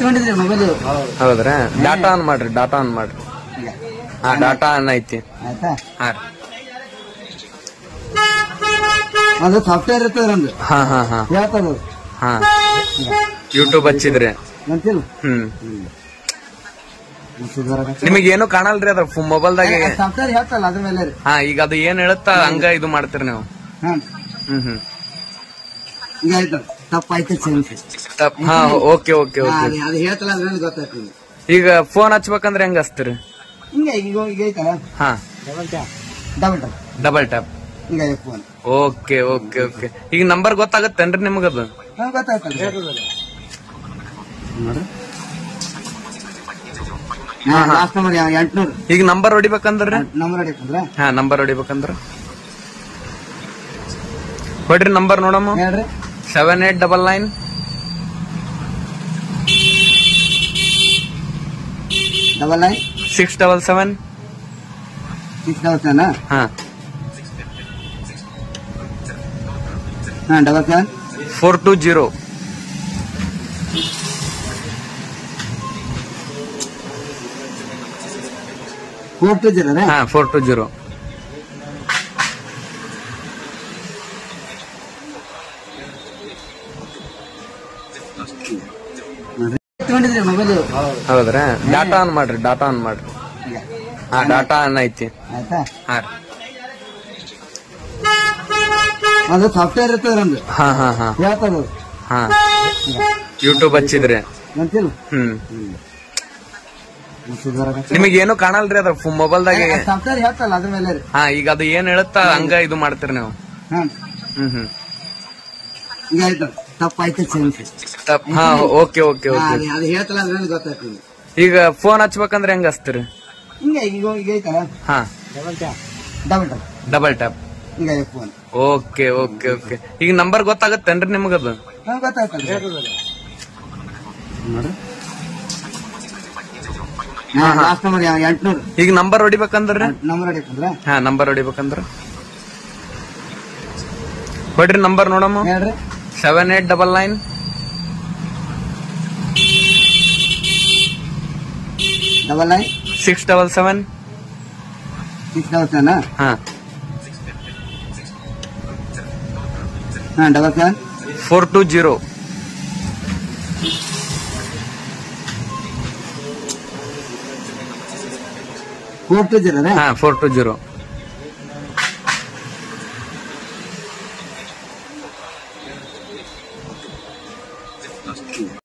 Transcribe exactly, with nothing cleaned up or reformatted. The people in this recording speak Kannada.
ಎತ್ಕೊಂಡಿದ್ರಿ ಮೊಬೈಲ್. ಹೌದ್ರಾ? ಡಾಟಾ ಆನ್ ಮಾಡ್ರಿ, ಡಾಟಾ ಆನ್ ಮಾಡ್ರಿ. ಹಾ, ಡಾಟಾ ಆನ್ ಐತಿ. ಆಯ್ತಾ? ಹಾ ರೀ. ಅದು ಸಾಫ್ಟ್ವೇರ್ ಇರ್ತದ ನಮ್ದು. ಹಾ ಹಾ ಹಾ ಹೇಳ್ತದ. ಹಾ, ಯೂಟ್ಯೂಬ್ ಹಚ್ಚಿದ್ರಿ. ಅಂತಿಲ್ಲ. ಹ್ಮ್ ನಿಮಗ್ ಏನು ಕಾಣಲ್ರಿ ಅದ್ರ ಮೊಬೈಲ್ದಾಗ? ಸಾಫ್ಟ್ವೇರ್ ಹೇಳ್ತಲ್ಲ ಅದ್ರ ಮೇಲೆ. ಹಾ, ಈಗ ಅದು ಏನ್ ಹೇಳುತ್ತಾ ಹಂಗ ಇದು ಮಾಡ್ತೀರಿ ನೀವು? ಹ್ಮ್ ಹ್ಮ್ ಈಗ ಆಯ್ತು, ತಪ್ಪಾಯ್ತು ಕ್ಷಮಿಸಿ. ಹಾ, ಓಕೆ ಓಕೆ ಓಕೆ. ಅದು ಹೇಳ್ತಲ್ಲ ಅದ್ರ ಮೇಲೆ ಗೊತ್ತಾಗ್ತದೆ. ಈಗ ಫೋನ್ ಹಚ್ಬೇಕಂದ್ರೆ ಹೆಂಗ ಹಚ್ತೀರಿ? ಹಿಂಗೆ ಈಗ ಈಗ ಐತಲ್ಲ. ಹಾ, double tap. Double tap double tap. ಈಗ ಫೋನ್. Okay okay okay. ಈಗ ನಂಬರ್ ಗೊತ್ತಾಗತ್ತೇನ್ರಿ ನಿಮಗದು? ಗೊತ್ತಾಗ್ತದೆ ನೋಡ್ರಿ. ಲಾಸ್ಟ್ ನಂಬರ್ ಎಂಟ್ನೂರು. ಈಗ ನಂಬರ್ ಹೊಡಿಬೇಕಂದ್ರೆ ನಂಬರ್ ಹೊಡಿಬೇಕಂದ್ರ? ಹಾ, ನಂಬರ್ ಹೊಡಿಬೇಕಂದ್ರ ಹೊಡ್ರಿ ನಂಬರ್ ನೋಡಮ್ಮ. ಹೇಳ್ರಿ. Seven eight double nine double nine six double seven six double seven. ಹಾ ಹಾ, double seven four two zero. Four two zero. ಹಾ, ಫೋರ್ ಟೂ ಜೀರೋ. ಎತ್ಕೊಂಡಿದ್ರಿ ಮೊಬೈಲ್. ಹೌದ್ರಾ? ಡಾಟಾ ಆನ್ ಮಾಡ್ರಿ, ಡಾಟಾ ಆನ್ ಮಾಡ್ರಿ. ಹಾ, ಡಾಟಾ ಆನ್ ಐತಿ. ಆಯ್ತಾ? ಹಾ ರೀ. ಅದು ಸಾಫ್ಟ್ವೇರ್ ಇರ್ತದ ನಮ್ದು. ಹಾ ಹಾ ಹಾ ಹೇಳ್ತದ. ಹಾ, ಯೂಟ್ಯೂಬ್ ಹಚ್ಚಿದ್ರಿ. ಅಂತಿಲ್ಲ. ಹ್ಮ್ ನಿಮಗ್ ಏನು ಕಾಣಲ್ರಿ ಅದ್ರ ಮೊಬೈಲ್ದಾಗ? ಸಾಫ್ಟ್ವೇರ್ ಹೇಳ್ತಲ್ಲ ಅದ್ರ ಮೇಲೆ. ಹಾ, ಈಗ ಅದು ಏನ್ ಹೇಳುತ್ತಾ ಹಂಗ ಇದು ಮಾಡ್ತೀರಿ ನೀವು? ಹ್ಮ್ ಹ್ಮ್ ಈಗ ಆಯ್ತು, ತಪ್ಪಾಯ್ತು ಕ್ಷಮಿಸಿ. ಹಾ, ಓಕೆ ಓಕೆ ಓಕೆ. ಅದು ಹೇಳ್ತಲ್ಲ ಅದ್ರ ಮೇಲೆ ಗೊತ್ತಾಗ್ತದೆ. ಈಗ ಫೋನ್ ಹಚ್ಬೇಕಂದ್ರೆ ಹೆಂಗ ಹಚ್ತೀರಿ? ಹಿಂಗೆ ಈಗ ಈಗ ಐತಲ್ಲ. ಹಾ, double tap. Double tap. Double tap. ಈಗ ಫೋನ್. Okay okay okay. ಈಗ ನಂಬರ್ ಗೊತ್ತಾಗತ್ತೇನ್ರಿ ನಿಮಗದು? ಗೊತ್ತಾಗ್ತದೆ ನೋಡ್ರಿ. ಲಾಸ್ಟ್ ನಂಬರ್ ಎಂಟ್ನೂರು. ಈಗ ನಂಬರ್ ಹೊಡಿಬೇಕಂದ್ರೆ ನಂಬರ್ ಹೊಡಿಬೇಕಂದ್ರ? ಹಾ, ನಂಬರ್ ಹೊಡಿಬೇಕಂದ್ರ ಹೊಡ್ರಿ ನಂಬರ್ ನೋಡಮ್ಮ. ಹೇಳ್ರಿ. Seven eight double nine double nine six double seven six double seven. ಹಾ ಹಾ, double seven four two zero. Four two zero. ಹಾ, ಫೋರ್ ಟೂ ಜೀರೋ.